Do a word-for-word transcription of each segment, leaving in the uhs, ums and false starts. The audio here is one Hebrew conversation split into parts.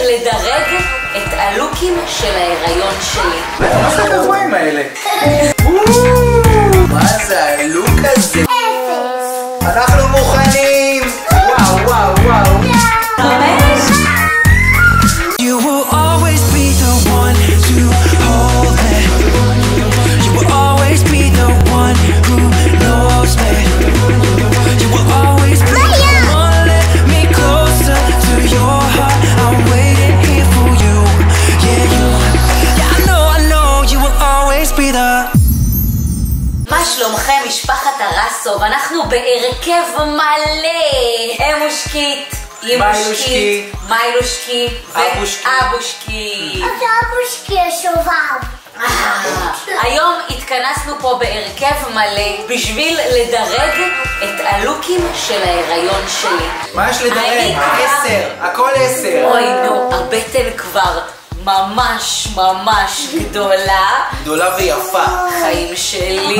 לדרג את הלוקים של ההיריון שלי. מה זה הגבוהים האלה? מה זה הלוק הזה? אנחנו מוכנים! וואו וואו וואו! חמש! You will always be the one to hold me. You will always be the one who knows me. You will always be the one, let me closer to your heart. I'm waiting here for you. Yeah, you. Yeah, I know, I know. You will always be the. מה שלומכם משפחת הרסוב? אנחנו בהרכב מלא. אמושקית, אימושקית, מיילושקית ואבושקית. אבושקי השובב. היום התכנסנו פה בהרכב מלא בשביל לדרג את הלוקים של ההיריון שלי. מה יש לדרג? עשר, הכל עשר. אוי נו, הבטן כבר ממש ממש גדולה. גדולה ויפה. חיים שלי.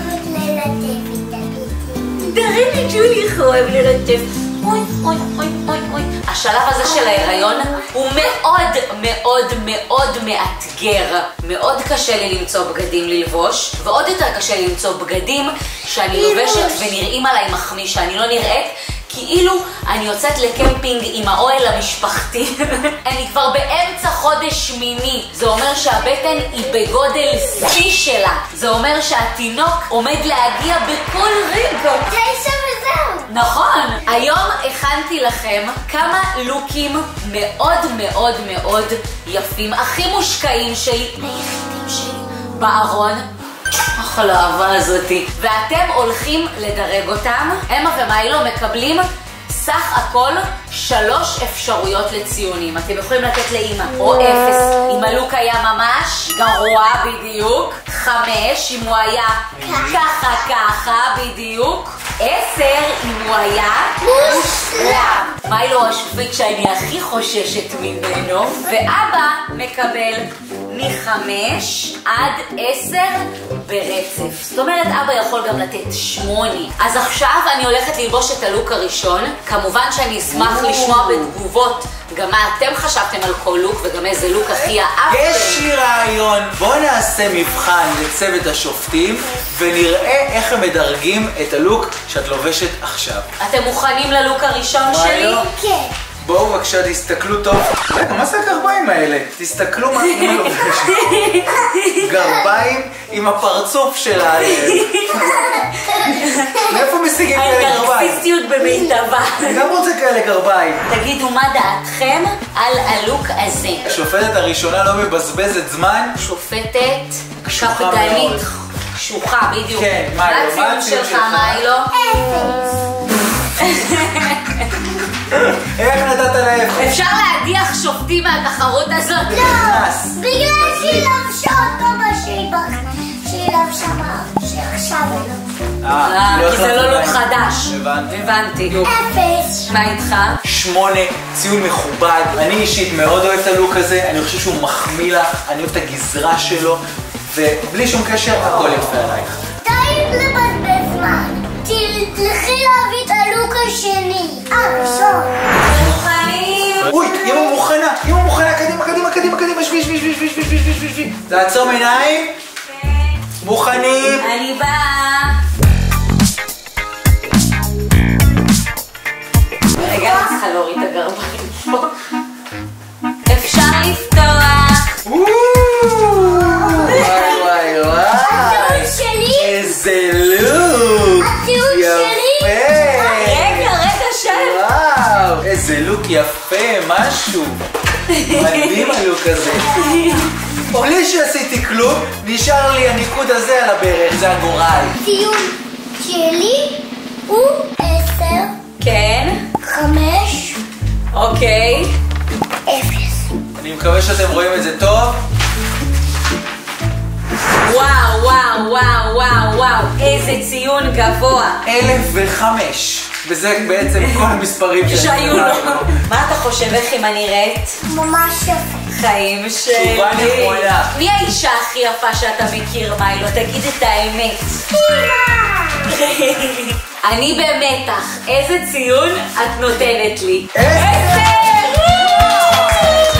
דרי לי ג'ולי איך אוהב לרטף. אוי אוי אוי אוי אוי. השלב הזה של ההיריון הוא מאוד מאוד מאוד מאתגר. מאוד קשה לי למצוא בגדים ללבוש, ועוד יותר קשה לי למצוא בגדים שאני לובשת ונראים עליי מחמיא, שאני לא נראית כאילו אני יוצאת לקמפינג עם האוהל המשפחתי. אני כבר באמצע חודש שמיני. זה אומר שהבטן היא בגודל שיא שלה. זה אומר שהתינוק עומד להגיע בכל רגע. תשע וזהו. נכון. היום הכנתי לכם כמה לוקים מאוד מאוד מאוד יפים, הכי מושקעים שלי, היחידים שלי בארון. אחלה האהבה הזאתי. ואתם הולכים לדרג אותם. אמה ומיילו מקבלים סך הכל שלוש אפשרויות לציונים. אתם יכולים לתת לאמא או אפס אם הלוק היה ממש גרוע בדיוק, חמש אם הוא היה ככה ככה בדיוק, עשר אם הוא היה מושלם. מיילו השופט שאני הכי חוששת ממנו, ואבא מקבל מחמש עד עשר ברצף. זאת אומרת, אבא יכול גם לתת שמונה. אז עכשיו אני הולכת ללבוש את הלוק הראשון. כמובן שאני אשמח לשמוע בתגובות גם מה אתם חשבתם על כל לוק וגם איזה לוק הכי אהבתם. יש לי רעיון. בואו נעשה מבחן לצוות השופטים ונראה איך הם מדרגים את הלוק שאת לובשת עכשיו. אתם מוכנים ללוק הראשון שלי? כן. בואו בבקשה תסתכלו טוב. רגע, מה זה הגרביים האלה? תסתכלו מה אמא לובשת. גרביים עם הפרצוף שלה. מאיפה משיגים כאלה גרביים? הנרקסיסטיות במיטבה. אני גם רוצה כאלה גרביים. תגידו מה דעתכם על הלוק הזה. השופטת הראשונה לא מבזבזת זמן. שופטת קפדנית. קשוחה, בדיוק. כן, מיילו, מה הציון שלך, מיילו? איך נתת לאפס? אפשר להדיח שופטים מהתחרות הזאת? לא, בגלל שהיא לבשה אותו בשבח. שהיא לבשה מה שעכשיו לא. אה, כי זה לא לוק חדש. הבנתי. הבנתי. אפס. מה איתך? שמונה, ציון מכובד. אני אישית מאוד אוהב את הלוק הזה. אני חושב שהוא מחמיא לך. אני אוהב את הגזרה שלו. ובלי שום קשר, הכל יפה עלייך. די לבזבז זמן. תלכי להביא את הלוק השני. הראשון. מוכנים? אוי, אמא מוכנה, אמא מוכנה, קדימה, קדימה, קדימה, קדימה, שבי, שבי, שבי, שבי, שבי, שבי, שבי, שבי. לעצום עיניים. מוכנים. אני באה. רגע, אני צריכה להוריד את הגרביים. אפשר לפתוח. וואי וואי וואי. הטיעון שלי. איזה לוק. הטיעון שלי. יפה. רגע, רגע, שב. וואו, איזה לוק יפה, משהו. מדהים הלוק הזה. בלי שעשיתי כלום, נשאר לי הניקוד הזה על הברך, זה הגורל. הטיעון שלי הוא עשר. כן. חמש. אוקיי. אפס. אני מקווה שאתם רואים את זה טוב. וואו, וואו, וואו, וואו, וואו. איזה ציון גבוה. אלף וחמש. וזה בעצם כל המספרים שהיו לו. מה אתה חושב, איך אמא נראית? ממש יפה. חיים שלי. תשובה נכונה. מי האישה הכי יפה שאתה מכיר, מיילו? תגיד את האמת. אמא! אני במתח. איזה ציון את נותנת לי? עשר!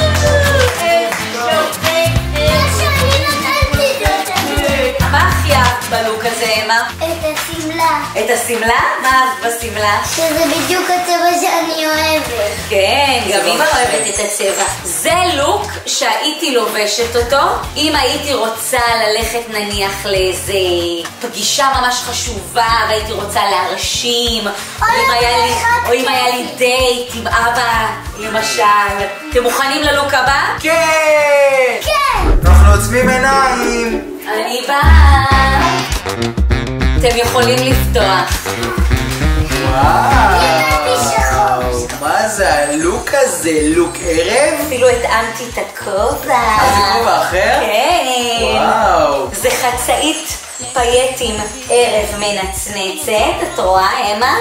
אמה? את השמלה. את השמלה? מה אהבת בשמלה? שזה בדיוק הצבע שאני אוהבת. כן, גם אמא אוהבת את הצבע. זה לוק שהייתי לובשת אותו אם הייתי רוצה ללכת נניח לאיזה פגישה ממש חשובה והייתי רוצה להרשים, או אם היה לי, או אם היה לי דייט עם אבא למשל. אתם מוכנים ללוק הבא? כן! כן! אנחנו עוצמים עיניים. אני באה. אתם יכולים לפתוח. וואו, מה זה הלוק הזה? לוק ערב? אפילו התאמתי את הכובע. אה, זה כובע אחר? כן. וואו. זה חצאית פייטים ערב מנצנצת, את רואה, אמה?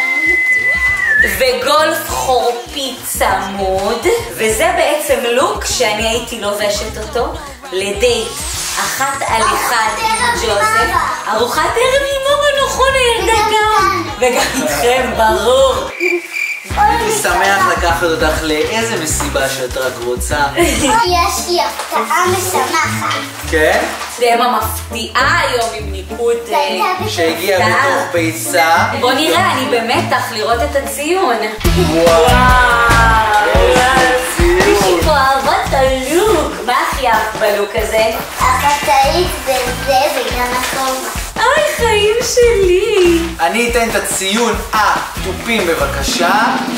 וגולף חורפי צמוד, וזה בעצם לוק שאני הייתי לובשת אותו לדייט אחת על אחד עם ג'וזף. ארוחת ערב עם מומו, נכון, הילדה גם. וגם איתכם, ברור. אני שמח לקחת אותך לאיזה מסיבה שאת רק רוצה. יש לי הפתעה משמחת. כן? אמה מפתיעה היום עם ניקוד אה, שהגיע בתוך ביצה. בוא נראה, אני במתח לראות את הציון. וואו. איזה מישהי ציון. פה אהבה את הלוק. מה הכי אהבת בלוק הזה? החצאית וזה וגם הכובע. אוי, חיים שלי. אני אתן את הציון התופים בבקשה.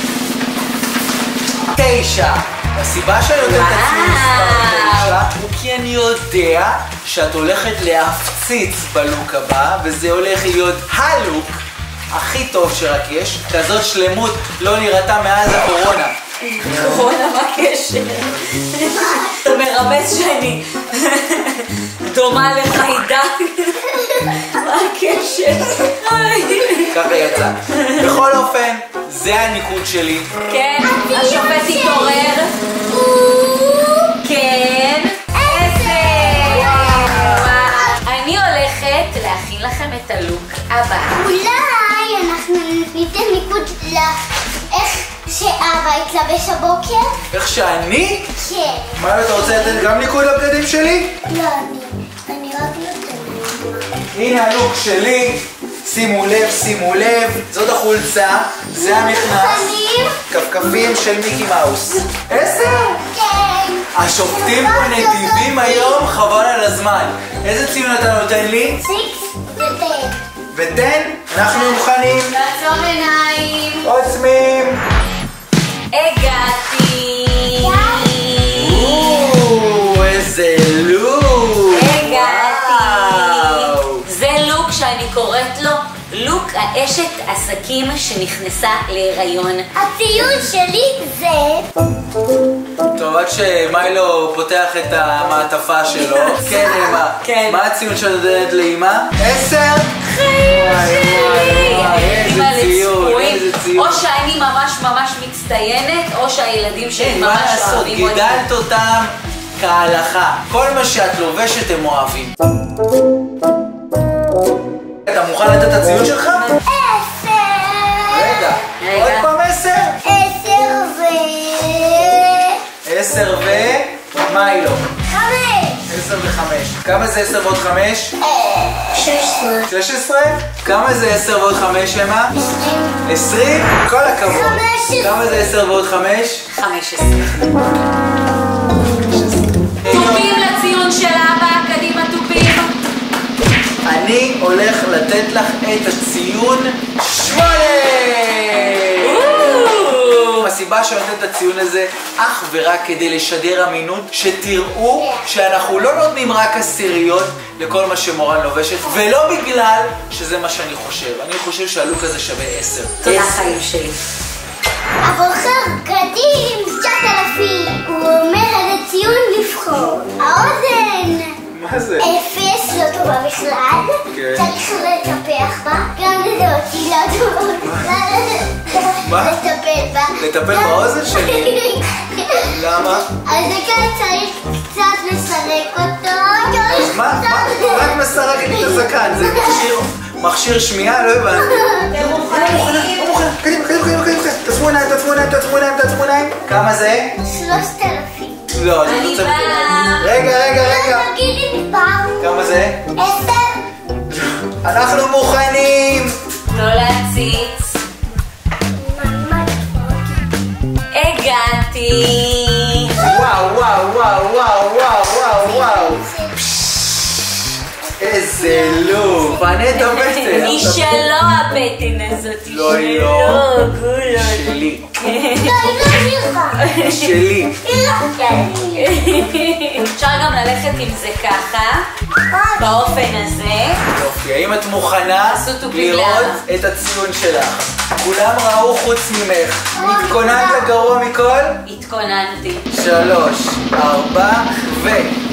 תשע. הסיבה שאני נותן את הציון מספר תשע הוא כי אני יודע שאת הולכת להפציץ בלוק הבא, וזה הולך להיות הלוק הכי טוב שרק יש. כזאת שלמות לא נראתה מאז הקורונה. קורונה, מה הקשר? אתה מרמז שאני דומה לחיידק. מה הקשר? ככה יצא. בכל אופן, זה הניקוד שלי. כן, השופט התעורר. כן, עשר. אני הולכת להכין לכם את הלוק הבא. אולי אנחנו ניתן ניקוד לאיך שאבא התלבש הבוקר? איך שאני? כן. מה, אתה רוצה לתת גם ניקוד לבגדים שלי? לא, אני. אני רק נותנת. הנה הלוק שלי. שימו לב, שימו לב. זאת החולצה, זה המכנס. כפכפים של מיקי מאוס. עשר? כן. השופטים פה נדיבים היום, חבל על הזמן. איזה ציון אתה נותן לי? סיקס וטן. ותן, אנחנו מוכנים. לעצום עיניים. עוצמים. הגעתי. או, איזה לוק. הגעתי. וואו. זה לוק שאני קוראת לו לוק האשת עסקים שנכנסה להיריון. הציון שלי זה... טוב, עד שמיילו פותח את המעטפה שלו. כן, אמא. כן. מה הציון שאת נותנת לאמא? עשר? חיים שלי! איזה אימא ציון, לצפויים. איזה ציון. או שאני ממש ממש מצטיינת, או שהילדים שלי אין, מה ממש לעשות, אוהבים אותי. גידלת אותם כהלכה. כל מה שאת לובשת הם אוהבים. אתה מוכן לתת את הציון שלך? עשר. רגע, רגע. עוד פעם עשר? עשר ו... עשר ו... מיילו. חמש. עשר וחמש. כמה זה עשר ועוד חמש? שש עשרה. שש עשרה? כמה זה עשר ועוד חמש, אמא? עשרים? כל הכבוד. חמש עשרה. כמה זה עשר ועוד חמש? חמש עשרה. טובים לציון של אבא, קדימה טובים. אני הולך לתת לך את הציון שמונה! הסיבה שאני נותן את הציון הזה אך ורק כדי לשדר אמינות, שתראו שאנחנו לא נותנים רק עשיריות לכל מה שמורן לובשת, ולא בגלל שזה מה שאני חושב. אני חושב שהלוק הזה שווה עשר. תודה חיים שלי. הבוחר קדים תשעת אלפים. הוא אומר איזה ציון לבחור. האוזן מה זה? אפס לא טובה בכלל. כן. צריך לטפח בה. גם לזה אותי לא טובה בכלל. מה? לטפל בה. לטפל גם- באוזן שלי? למה? אז זה כאן צריך קצת לסרק אותו. אז מה? מה? מה את מסרקת את הזקן? זה מכשיר, מכשיר שמיעה? לא הבנתי. אתם מוכנים? קדימה, קדימה, קדימה, קדימה. תעצמו עיניים, תעצמו עיניים, תעצמו עיניים, תעצמו עיניים. כמה זה? שלושת אלפים. לא, אני אני רוצה... באה. רגע, רגע, רגע. תגיד לי מספר. כמה זה? עשר. אנחנו מוכנים! לא להציץ. הגעתי. וואו, וואו, וואו, וואו, וואו, וואו, וואו. איזה לוק. פנה את הבטן. היא שלו הבטן הזאת. היא לא, היא שלו, לא. כולו. שלי. לא, שלי. אפשר גם ללכת עם זה ככה, באופן הזה. יופי, האם את מוכנה עשו טובים לראות לאבא. את הציון שלך? כולם ראו חוץ ממך. התכוננת לגרוע מכל? התכוננתי. שלוש, ארבע, ו...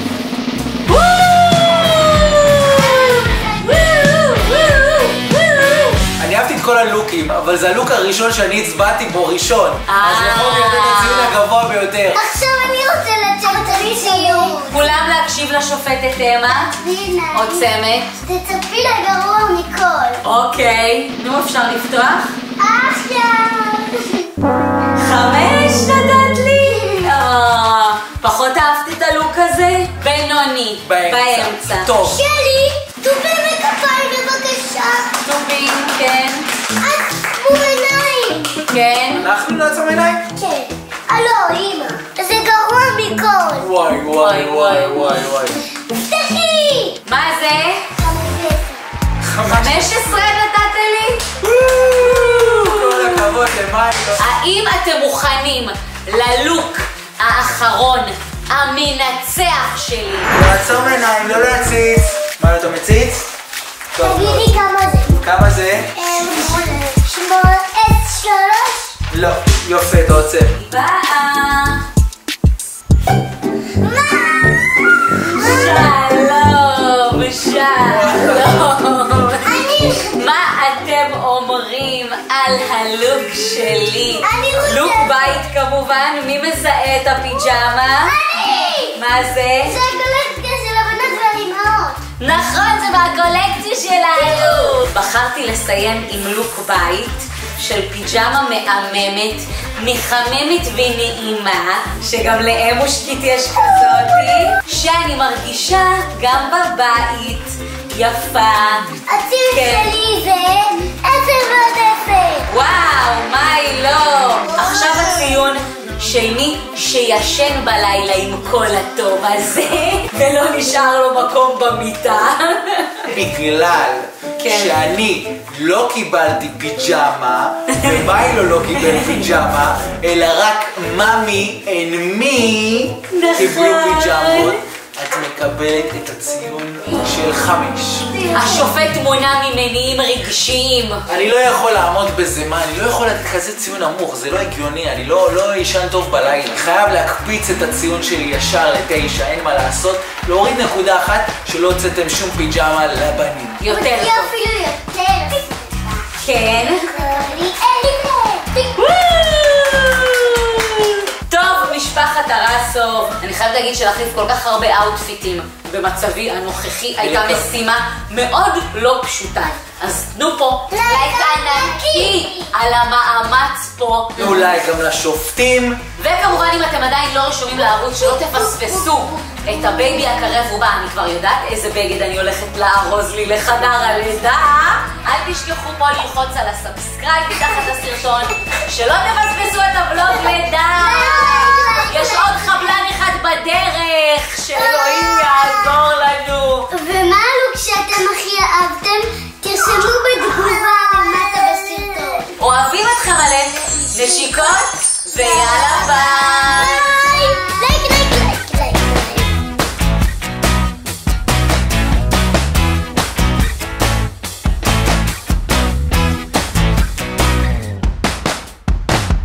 אני אהבתי את כל הלוקים, אבל זה הלוק הראשון שאני הצבעתי בו ראשון. אז יכולתי לתת את הציון הגבוה ביותר. עכשיו אני רוצה לצאת את הציון. כולם להקשיב לשופטת אמה. הנה. עוצמת. תצפי לגרוע מכל. אוקיי. נו, אפשר לפתוח? עכשיו. חמש נתת לי? אה, פחות אהבת את הלוק הזה? בינוני. באמצע. טוב. שלי, טובי מכפיים בבקשה. טובים, כן. עצמו עיניים. כן. אנחנו נעצום עיניים? כן. הלו, אמא. זה גרוע מכל. וואי וואי וואי וואי וואי. תחי. מה זה? חמש עשרה נתת לי? כל הכבוד למיילו. האם אתם מוכנים ללוק האחרון, המנצח שלי? לעצום עיניים, לא להציץ. מה, אתה מציץ? טוב, תגידי כמה זה. כמה זה? שמונה, עשר, שלוש. לא, יופי, אתה עוצר. באה. שלום, שלום. מה אתם אומרים על הלוק שלי? אני רוצה. לוק בית כמובן, מי מזהה את הפיג'מה? אני! מה זה? זה הקולקציה של הבנות והאימהות. נכון, זה מהקולקציה שלנו. בחרתי לסיים עם לוק בית של פיג'מה מהממת, מחממת ונעימה, שגם לאמושקית יש כזאתי, שאני מרגישה גם בבית יפה. הציון כן. שלי זה עשר ועוד אפס. וואו, מה היא לא? עכשיו הציון של מי שישן בלילה עם כל הטוב הזה ולא נשאר לו מקום במיטה. בגלל כן. שאני לא קיבלתי פיג'מה ומיילו לא קיבל פיג'מה, אלא רק ממי and מי קיבלו פיג'מות, את מקבלת את הציון של חמש. השופט מונע ממניעים רגשיים. אני לא יכול לעמוד בזה, מה? אני לא יכול לתת כזה ציון נמוך, זה לא הגיוני, אני לא, לא ישן טוב בלילה. אני חייב להקפיץ את הציון שלי ישר לתשע, אין מה לעשות, להוריד נקודה אחת שלא הוצאתם שום פיג'מה לבנים. יותר תהיה טוב. אפילו יותר. כן. קוראים לי אלי. טוב, משפחת הרסוב, אני חייבת להגיד שלהחליף כל כך הרבה אאוטפיטים במצבי הנוכחי הייתה משימה מאוד לא פשוטה. אז תנו פה לייק ענקי על המאמץ פה. אולי גם לשופטים. וכמובן אם אתם עדיין לא רשומים לערוץ, שלא תפספסו את הבייבי הקרב ובא. אני כבר יודעת איזה בגד אני הולכת לארוז לי לחדר הלידה. אל תשכחו פה ללחוץ על הסאבסקרייב מתחת לסרטון, שלא תפספסו את הבלוג לידה. יש עוד חבלן אחד בדרך, שאלוהים יעזור לנו. ומה הלוק שאתם הכי אהבתם? תרשמו בתגובה למטה בסרטון. אוהבים אתכם עליהם, נשיקות ויאללה